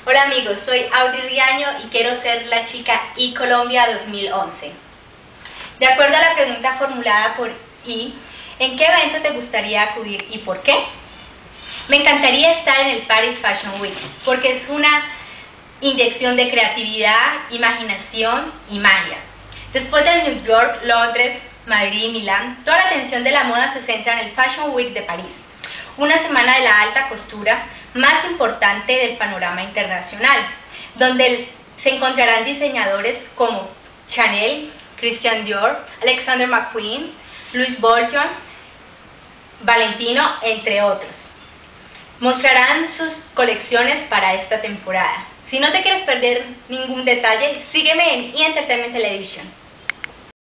Hola amigos, soy Audi Riaño y quiero ser la chica iColombia 2011. De acuerdo a la pregunta formulada por I, ¿en qué evento te gustaría acudir y por qué? Me encantaría estar en el Paris Fashion Week porque es una inyección de creatividad, imaginación y magia. Después de New York, Londres, Madrid y Milán, toda la atención de la moda se centra en el Fashion Week de París, una semana de la alta costura más importante del panorama internacional, donde se encontrarán diseñadores como Chanel, Christian Dior, Alexander McQueen, Louis Vuitton, Valentino, entre otros. Mostrarán sus colecciones para esta temporada. Si no te quieres perder ningún detalle, sígueme en E! Entertainment Television.